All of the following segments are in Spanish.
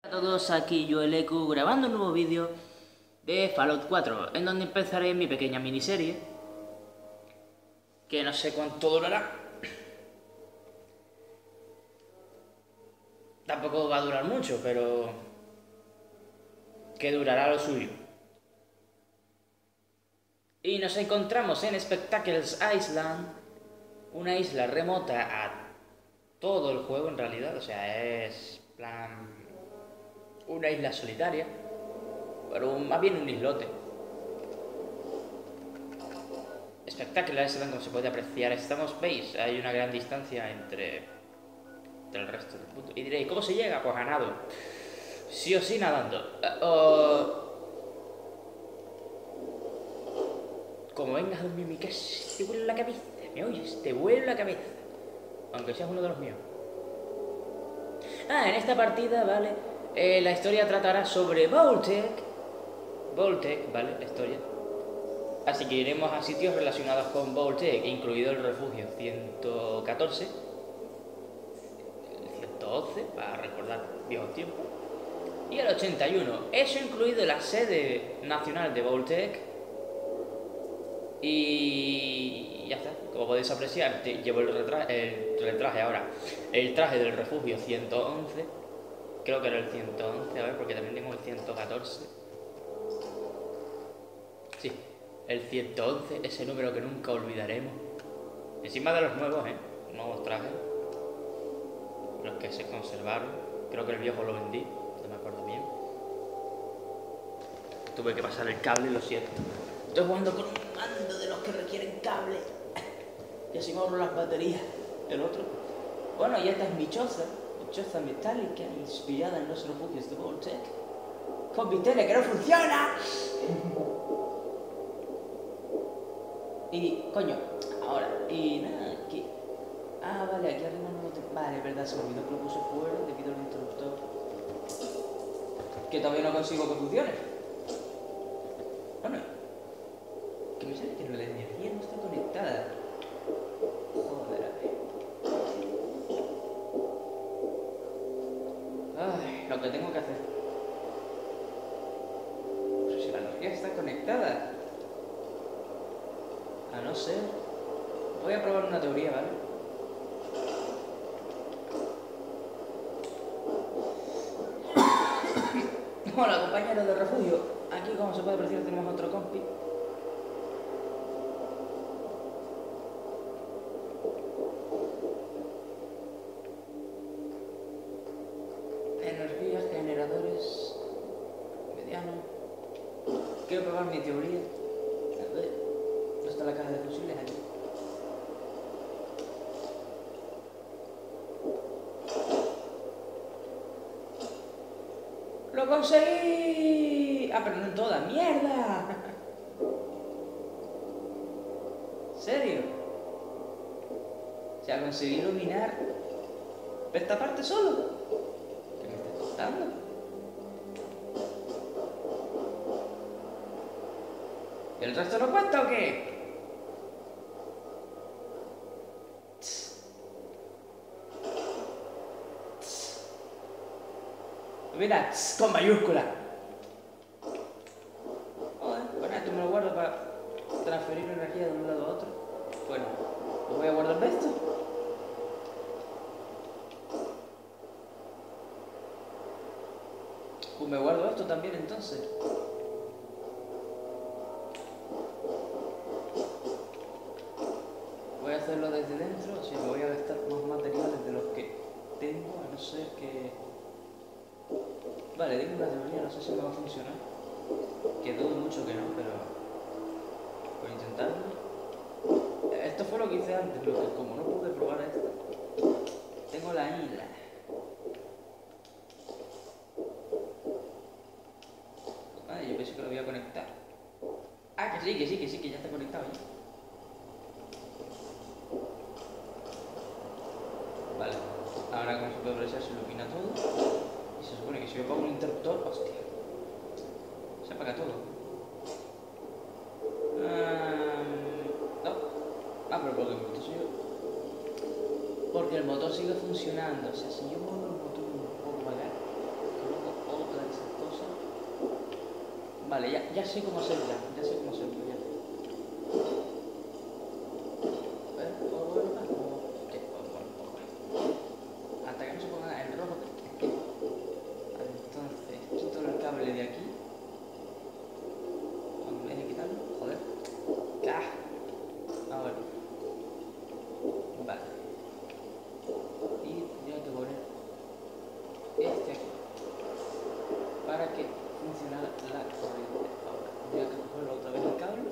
A todos, aquí yo, el EQ, grabando un nuevo vídeo de Fallout 4, en donde empezaré mi pequeña miniserie, que no sé cuánto durará. Tampoco va a durar mucho, pero que durará lo suyo. Y nos encontramos en Spectacles Island, una isla remota a todo el juego en realidad, o sea, es plan una isla solitaria, pero más bien un islote. Spectacular Island, como se puede apreciar, veis, hay una gran distancia entre el resto del mundo. Y diréis, ¿cómo se llega? Pues a nado. Sí o sí nadando. Como vengas a dormir en mi casa, te vuelve la cabeza. ¿Me oyes? Te vuelve la cabeza. Aunque seas uno de los míos. En esta partida, vale, la historia tratará sobre Vault-Tec. Vault-Tec, vale, la historia. Así que iremos a sitios relacionados con Vault-Tec, incluido el refugio 114, el 111, para recordar viejos tiempos, y el 81. Eso incluido la sede nacional de Vault-Tec. Y ya está, como podéis apreciar, llevo el traje ahora. El traje del refugio 111, creo que era el 111, a ver, porque también tengo el 114. Sí, el 111, ese número que nunca olvidaremos. Encima de los nuevos, nuevos trajes. Los que se conservaron. Creo que el viejo lo vendí, no me acuerdo bien. Tuve que pasar el cable, lo siento. Estoy jugando con un mando de los que requieren cable. Y así me ahorro las baterías. El otro. Bueno, y esta es mi choza. Mi choza metálica inspirada en los refugios de Vault-Tec. Con mi tele que no funciona. Y, coño, ahora, y nada, aquí. Vale, aquí arriba no lo tengo. Vale, es verdad, se me olvidó que lo puse fuera debido al interruptor. Que todavía no consigo que funcione. Bueno, que me sale que la energía no está conectada. Joder, a ver. Ay, lo que tengo que hacer. Pero si la energía está conectada. A no ser... Voy a probar una teoría, ¿vale? Hola, compañeros de refugio. Aquí, como se puede apreciar, tenemos otro compi. Energías, generadores... mediano. Quiero probar mi teoría. A ver... ¿Dónde está la caja de fusiles? Aquí. ¡Lo conseguí! Pero no en toda. ¡Mierda! ¿Serio? O sea, conseguí iluminar esta parte solo. ¿Qué me está costando? ¿El resto no cuesta o qué? Mira, con mayúscula. Joder, bueno, esto me lo guardo para transferir energía de un lado a otro. Bueno, pues voy a guardar esto. Pues me guardo esto también entonces. Voy a hacerlo desde dentro, así que voy a gastar más materiales de los que tengo, a no ser que... Vale, tengo una teoría, no sé si me va a funcionar. Que dudo mucho que no, pero... voy a intentarlo. Esto fue lo que hice antes, lo que como no pude probar esto. Tengo la isla. Yo pensé que lo voy a conectar. Que ya está conectado ya. Vale, ahora como se puede apreciar se ilumina todo. Y se supone que si yo pongo un interruptor, hostia, se apaga todo. No. Pero porque el motor sigue... Porque el motor sigue funcionando. O sea, si yo muevo el motor un poco para acá, coloco Vale, ya sé cómo hacerlo, ya sé cómo hacerlo, ya. Hasta que no se ponga en rojo. Vale, entonces, quito el cable de aquí. Cuando me deje quitarlo, joder. Ahora. Vale. Y tengo que poner este aquí. Para que funcione la corriente. Ahora, voy a cogerlo otra vez el cable.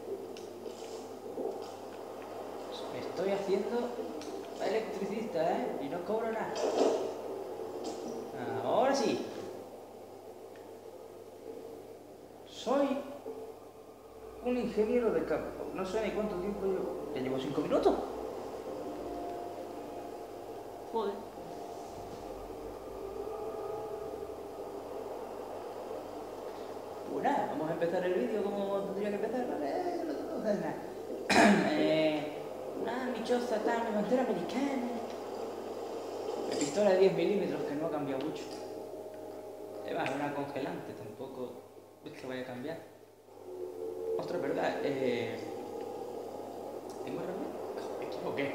Me estoy haciendo electricista, ¿eh? Y no cobro nada. Ahora sí. Soy un ingeniero de campo. No sé ni cuánto tiempo llevo. ¿Ya llevo 5 minutos? Joder. Pues nada, vamos a empezar el vídeo como tendría que empezar, ¿vale? Mi choza está, mi bandera americana. Mi pistola de 10 milímetros que no ha cambiado mucho. Además, es una congelante, tampoco es que vaya a cambiar. Ostras, ¿verdad? ¿Tengo herramienta? Me equivoqué.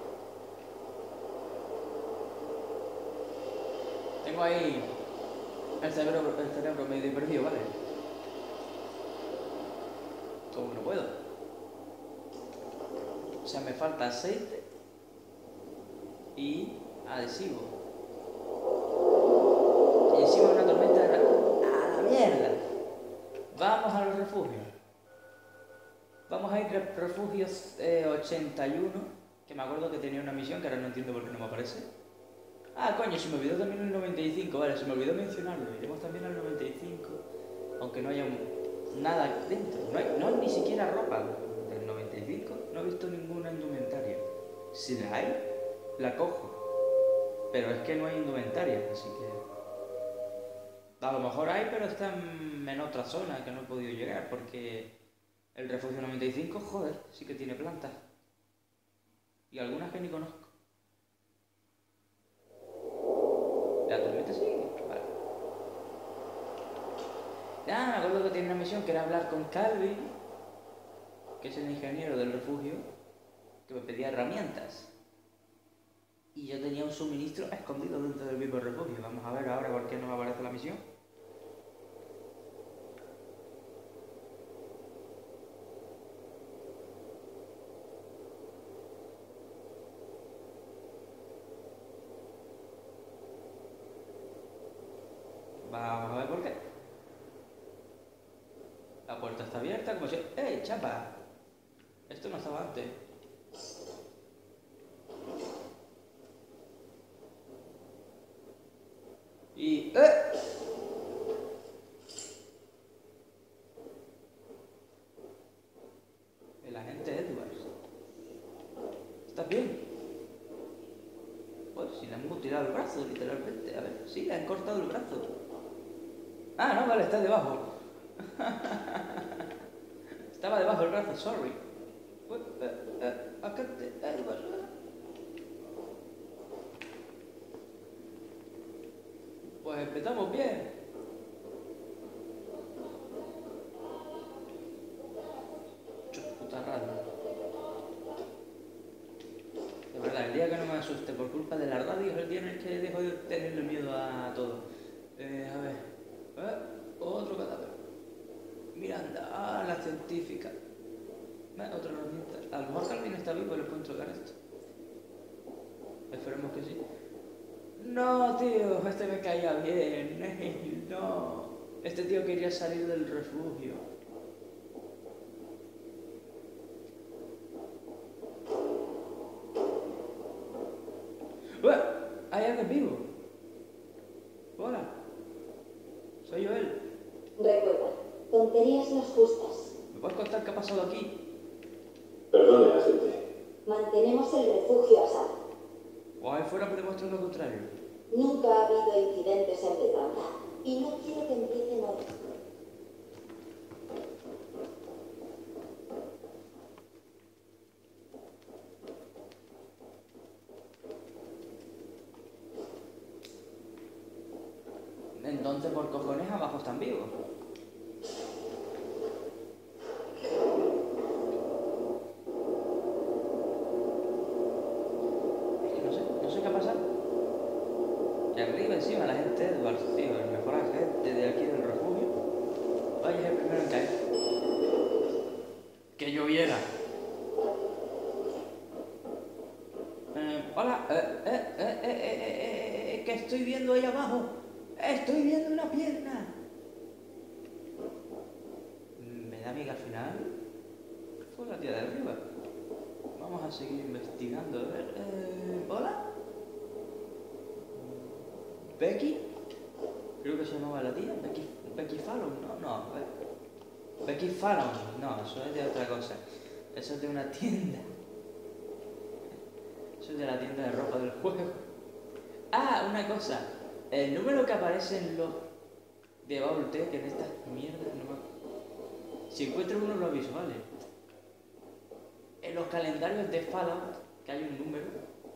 Tengo ahí el cerebro medio perdido, ¿vale? Todo que no puedo. O sea, me falta aceite y adhesivo. Y encima una tormenta de... ¡A la mierda! Vamos a los refugios. Vamos a ir a refugios 81, que me acuerdo que tenía una misión que ahora no entiendo por qué no me aparece. Ah, coño, se me olvidó también el 95, vale, se me olvidó mencionarlo. Iremos también al 95, aunque no haya nada dentro. No hay ni siquiera ropa del 95, no he visto ninguna indumentaria. Si la hay, la cojo. Pero es que no hay indumentaria, así que... A lo mejor hay, pero está en otra zona que no he podido llegar, porque el refugio 95, joder, sí que tiene plantas. Y algunas que ni conozco. La tormenta sí, vale. Ya, me acuerdo que tenía una misión que era hablar con Calvin, que es el ingeniero del refugio, que me pedía herramientas. Y yo tenía un suministro escondido dentro del mismo refugio. Vamos a ver ahora por qué no me aparece la misión. Vamos a ver por qué. La puerta está abierta, como si... ¡Ey, chapa! Esto no estaba antes. Y... El agente Edwards. ¿Estás bien? Pues si le han mutilado el brazo, literalmente. A ver, sí, le han cortado el brazo. Ah, no, vale, está debajo. Estaba debajo del brazo, sorry. Agente Edwards. Pues empezamos bien. Puta radio. De verdad, el día que no me asuste por culpa de la radio es el día en el que dejo de tenerle miedo a todo. A ver. Otro cadáver. Miranda, la científica. Otra herramienta. A lo mejor Calvin está vivo y le puedo entregar esto. Esperemos que sí. No, tío, este me caía bien. No. Este tío quería salir del refugio. ¿Hay alguien vivo? Hola. Soy Joel. Recuerda, tonterías las justas. ¿Me puedes contar qué ha pasado aquí? Perdone, agente. Mantenemos el refugio a salvo. O ahí fuera me demuestran lo contrario. Nunca ha habido incidentes en Irlanda y no quiero que empiecen hoy. Entonces, por cojones, abajo están vivos. abajo. Estoy viendo una pierna. Me da miedo al final. Fue la tía de arriba. Vamos a seguir investigando. A ver. ¿Hola? ¿Becky? Creo que se llamaba la tía. Becky Fallon. No. Becky Fallon. No, eso es de otra cosa. Eso es de una tienda. Eso es de la tienda de ropa del juego. Ah, una cosa. El número que aparece en los de Baultec, en estas mierdas, no me... Si encuentro uno en los visuales. En los calendarios de Fallout, que hay un número.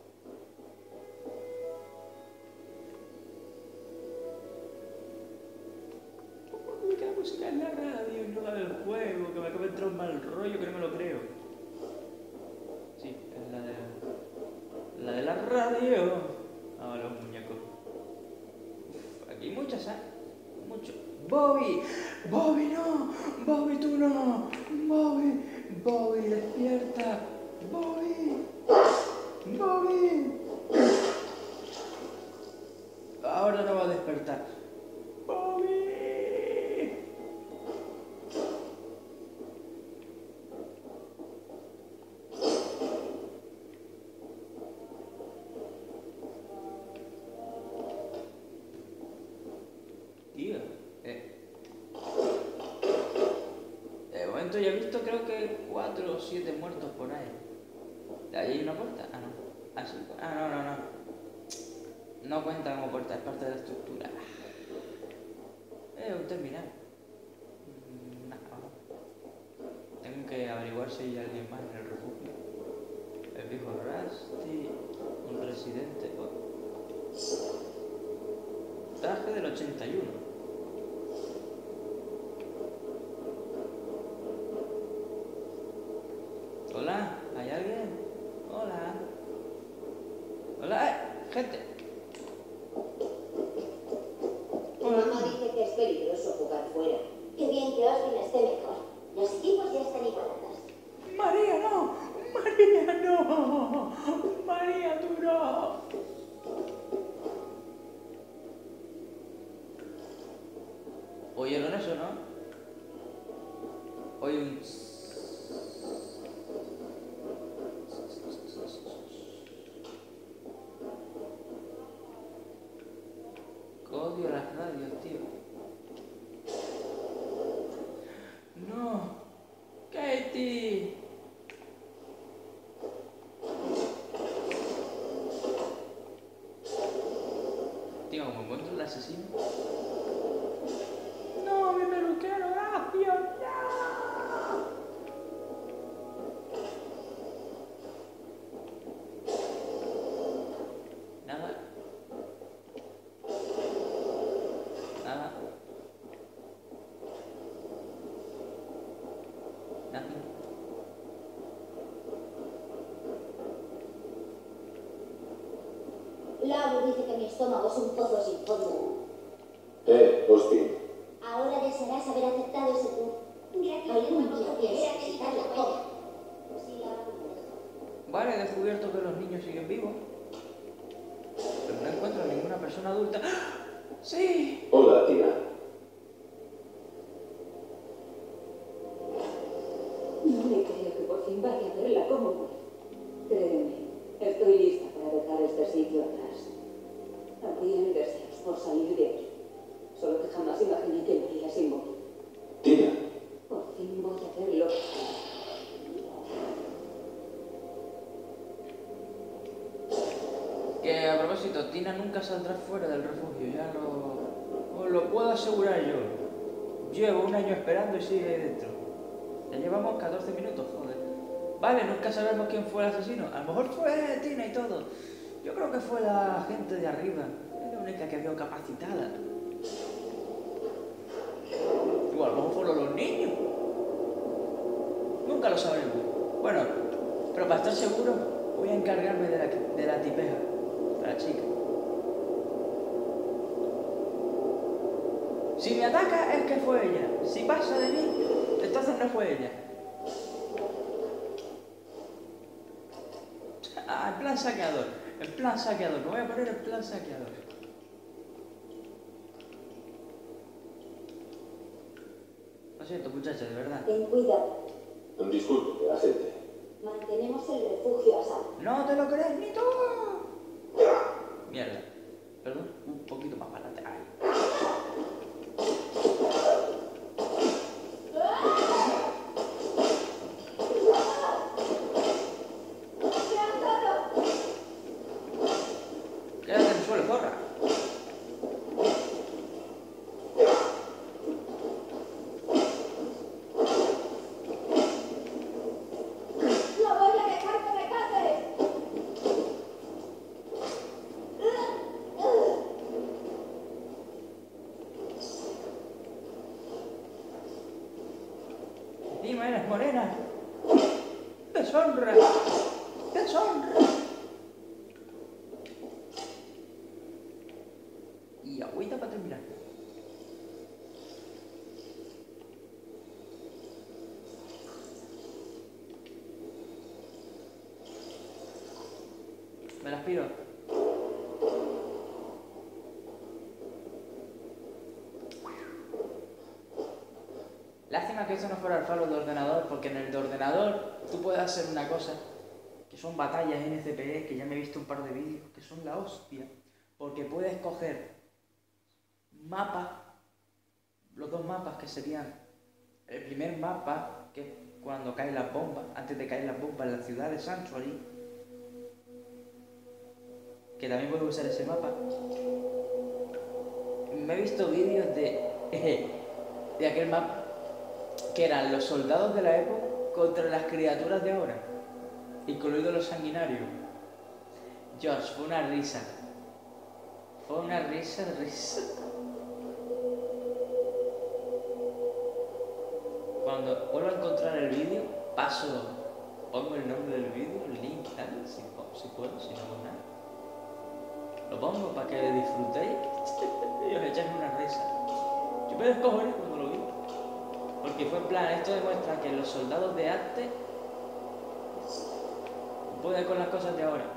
¿Por qué la música es la radio y no la del juego? Que me acaba de entrar un mal rollo que no me lo creo. Sí, es la de la radio. Ah, los muñecos. Uf, aquí hay muchas, ¿eh? Mucho. ¡Bobby! ¡Bobby, no! ¡Bobby, tú no! ¡Bobby! ¡Bobby, despierta! ¡Bobby! ¡Bobby! Ahora no va a despertar. ¡Bobby! Tío, de momento ya he visto creo que 4 o 7 muertos por ahí. ¿De ahí hay una puerta? Ah, no. Ah, sí. Ah, no. No cuenta como puerta, es parte de la estructura. Un terminal. Nada. Tengo que averiguar si hay alguien más en el refugio. El viejo Rusty, un residente. Traje del 81. Hola, ¿hay alguien? Hola. Hola, gente. Mamá dice que es peligroso jugar fuera. Qué bien que Austin esté mejor. Los equipos ya están igualados. María, no. María, no. María, tú no. ¿Oyeron eso, no? Oye un... Odio las radios, tío. No. Katie. Tío, como encuentro el asesino. No, mi peluquero, gracias. No. Nada. Nada. Nada. Lau dice que mi estómago es un pozo sin fondo. Austin. Ahora desearás haber aceptado ese punto. Algún día piensa visitar la cova. Sí, ahora lo Vale, he descubierto que los niños siguen vivos. Pero no encuentro a ninguna persona adulta. ¡Ah! ¡Sí! Hola, Tina. No me creo que por fin vaya a verla como muere. Créeme, estoy lista para dejar este sitio atrás. Habría mis deseos por salir de aquí. Solo que jamás imaginé que me iría sin morir. Tina. Por fin voy a verlo. Que a propósito, Tina nunca saldrá fuera del refugio, ya os lo puedo asegurar yo. Llevo un año esperando y sigue dentro. Ya llevamos 14 minutos, joder. Vale, nunca sabemos quién fue el asesino. A lo mejor fue Tina y todo. Yo creo que fue la gente de arriba. Es la única que vio capacitada. O a lo mejor fueron los niños. Nunca lo sabremos. Bueno, pero para estar seguro voy a encargarme de la tipeja, de la chica. Si me ataca es que fue ella. Si pasa de mí, entonces no fue ella. Ah, en plan saqueador. En plan saqueador. Me voy a poner en plan saqueador. siento, muchacha, de verdad. Ten cuidado. Disculpe, agente. Mantenemos el refugio a salvo. ¡No te lo crees ni tú! Mierda. Perdón, un poquito más para adelante. Ahí. Quédate en el suelo, zorra. ¡No voy a dejar que me cases! Encima eres morena. Deshonra. Deshonra. Y agüita para terminar. Me las piro. Lástima que eso no fuera el faro de ordenador, porque en el de ordenador tú puedes hacer una cosa, que son batallas NCPE, que ya me he visto un par de vídeos, que son la hostia, porque puedes coger mapas, los dos mapas que serían el primer mapa, que es cuando caen las bombas, antes de caer las bombas en la ciudad de Sanctuary, que también puedo usar ese mapa. Me he visto vídeos de aquel mapa, que eran los soldados de la época contra las criaturas de ahora, incluidos los sanguinarios. George, fue una risa. Fue una risa. Cuando vuelvo a encontrar el vídeo, pongo el nombre del vídeo, el link, tal, si puedo, si no hago nada. Lo pongo para que disfrutéis y os echéis una risa. Yo me descojoné cuando lo vi. Porque fue en plan, esto demuestra que los soldados de antes pueden con las cosas de ahora.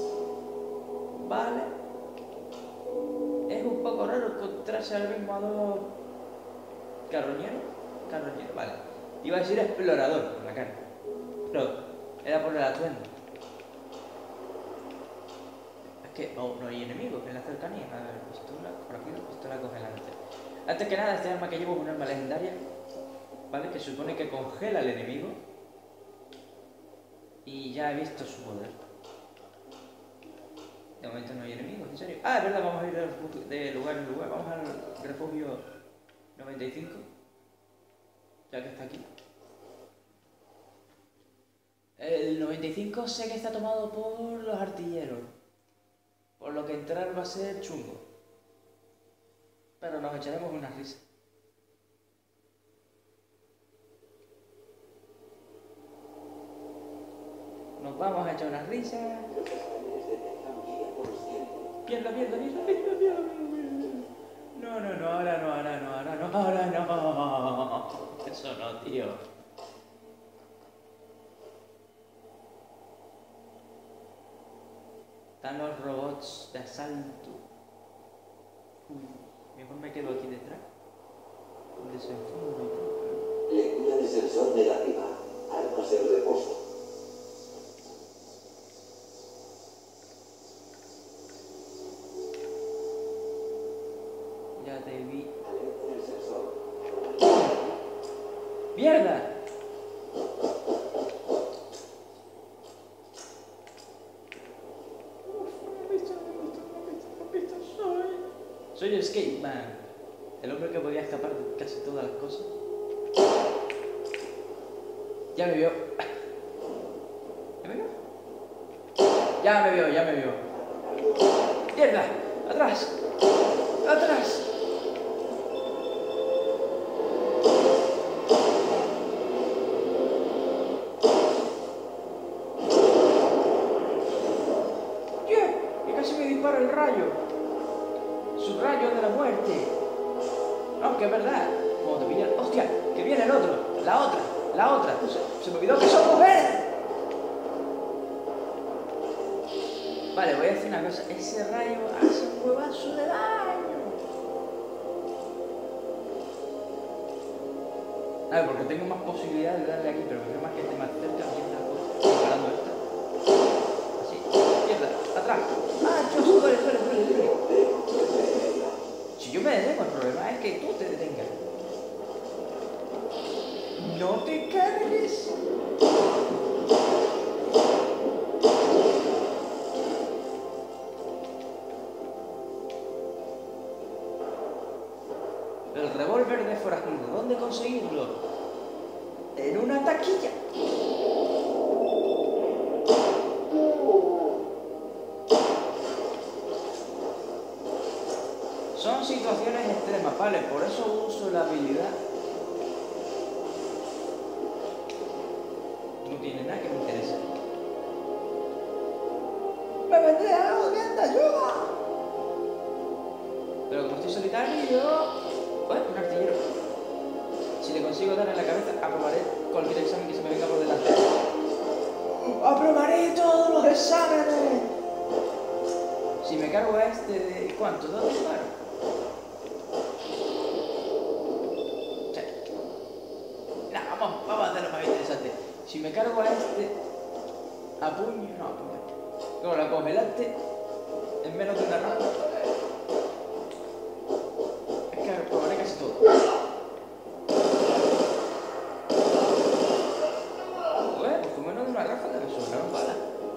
Vale. Es un poco raro encontrarse al mismo a dos carroñeros. Carroñero, vale. Iba a decir explorador con la cara. No, era por el atuendo. Es que no hay enemigos en la cercanía. A ver, pistola, rápido, pistola congelante. Antes que nada, este arma que llevo es un arma legendaria, ¿vale? Que supone que congela al enemigo. Y ya he visto su poder. De momento no hay enemigos, en serio. Ah, es verdad, vamos a ir de lugar en lugar. Vamos al refugio 95. Ya que está aquí. El 95 sé que está tomado por los artilleros. Por lo que entrar va a ser chungo. Pero nos echaremos una risa. Nos vamos a echar una risa. Pierda. No, ahora no. Eso no, tío. Están los robots de asalto. Mejor me quedo aquí detrás. Desenfundo. Lectura de sensor negativa. Armas en reposo. Ya te vi. Alerta del sensor. ¡Mierda! Soy el Skate Man, el hombre que podía escapar de casi todas las cosas. Ya me vio. ¿Ya me vio? Ya me vio. ¡Mierda! ¡Atrás! ¡Atrás! ¿Qué? Que casi me dispara el rayo. Su rayo de la muerte. No, que es verdad. Cuando te pilla... ¡Hostia! Que viene el otro. La otra. Se me olvidó que son mujeres. Vale, voy a hacer una cosa. Ese rayo hace un huevazo de daño. A ver, porque tengo más posibilidades de darle aquí, pero creo más que esté más cerca. Mierda, pues, disparando esta. Así, mierda, atrás. ¡Ah, Dios! Duele. Si yo me detengo, el problema es que tú te detengas. ¡No te cargues! El revólver de forajido, ¿dónde conseguirlo? En una taquilla. Son situaciones extremas, ¿vale? Por eso uso la habilidad. No tiene nada que me interese. ¡Me vendré algo de ayuda! Pero como estoy solitario... Bueno, un artillero. Si le consigo dar en la cabeza, aprobaré cualquier examen que se me venga por delante. ¡Aprobaré todos los exámenes! Si me cargo a este de... ¿Cuánto? ¿2 disparos? Sí. Nah, vamos a hacerlo más interesante. Si me cargo a este... A puño... No, a puño. Luego la congelaste en menos de una ráfaga. Es que probaré casi todo. Bueno, pues con menos de una ráfaga me sobraron balas.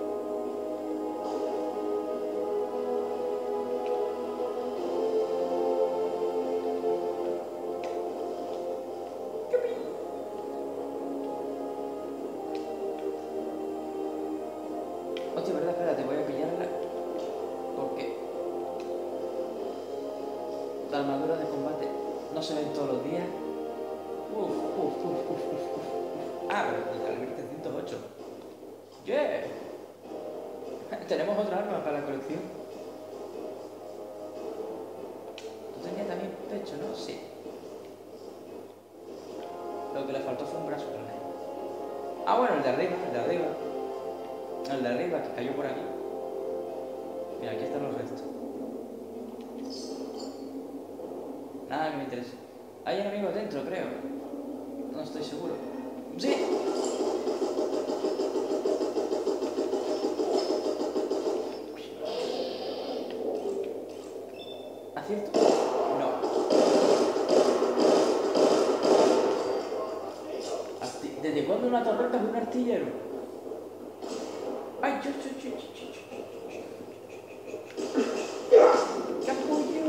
Hostia, verdad, espérate, voy a pillarla. Porque las armaduras de combate no se ven todos los días. Ah, pero el calibre 308. Yeah. Tenemos otra arma para la colección. Tú tenías también pecho, ¿no? Sí. Lo que le faltó fue un brazo, ¿verdad? Ah, bueno, el de arriba. El de arriba que cayó por aquí. Mira, aquí están los restos. Nada que me interese. Hay enemigos dentro, creo. No estoy seguro. ¡Sí! ¿Acierto? No. ¿Desde cuándo una torreta es un artillero? ¡Ay, ¡Capullo!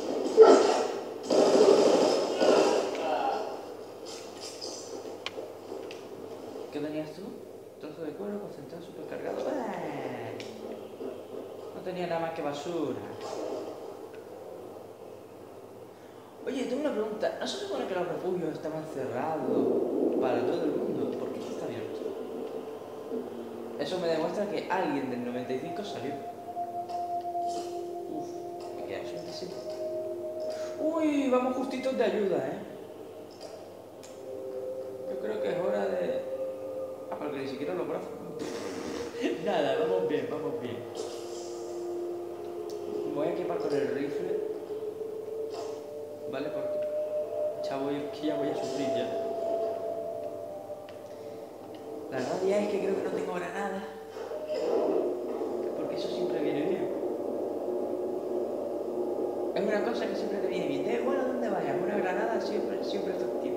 ¿Qué tenías tú? Trozo de cuero concentrado supercargado. No tenía nada más que basura. Oye, tengo una pregunta. ¿No se supone que los refugios estaban cerrados para todo el mundo? ¿Por qué está abierto? Eso me demuestra que alguien del 95 salió. Uf, me queda eso así. Uy, vamos justitos de ayuda, ¿eh? Yo creo que es hora de... Ah, porque ni siquiera los brazos. Nada, vamos bien. Me voy a equipar con el rifle. ¿Vale? Porque ya voy a sufrir ya. La rabia es que creo que no tengo granada. Porque eso siempre viene bien. Es una cosa que siempre te viene bien. Da igual a dónde vayas, una granada siempre es efectiva.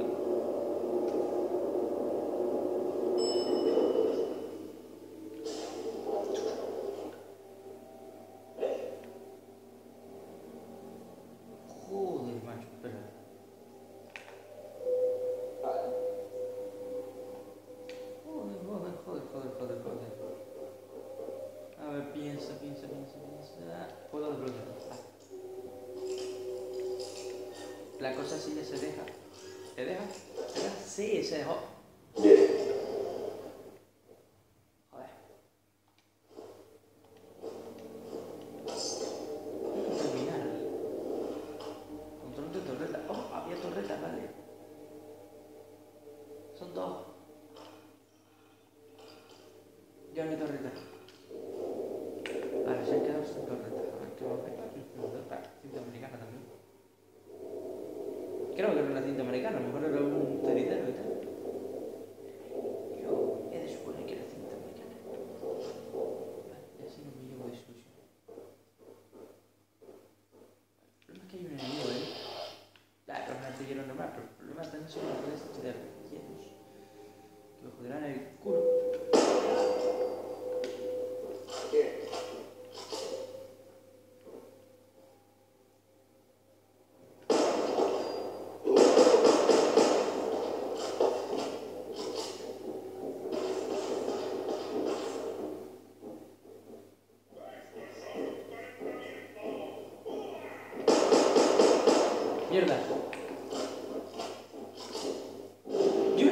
Joder, macho, espera. Joder. A ver, piensa. Puedo desbloquear. La cosa sí ya se deja. ¿Se deja? Sí, se dejó. Bien. Joder. Terminal. Control de torreta. Oh, había torretas, vale. Son 2. Ya no hay torreta. Vale, se han quedado sin torreta. Cinta americana también. Creo que era una cinta americana, a lo mejor era un ceritero y tal. Yo he de suponer que era cinta americana. Vale, y así no me llevo de sucio. El problema es que hay un enemigo, ¿eh? Claro, pero es un artillero normal, pero el problema es que no se me puede de artilleros. Que me joderán el culo. ¿Qué? Mierda. Yo.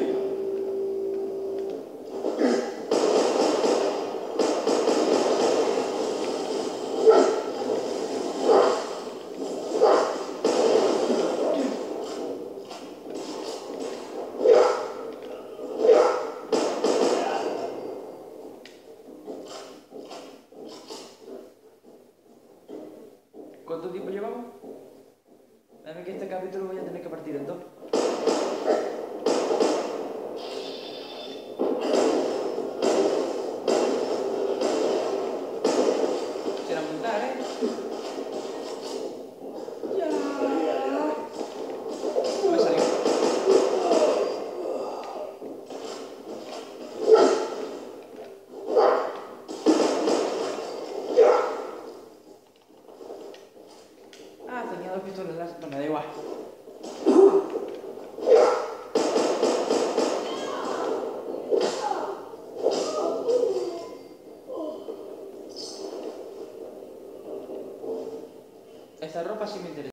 ¿Cuánto tiempo llevamos? Dame que este capítulo voy a tener que partir en dos. Será montar, ¿eh? Ya. No me salió. Ah, tenía dos pistolas láser. No me da igual. Esta ropa sí me interesa.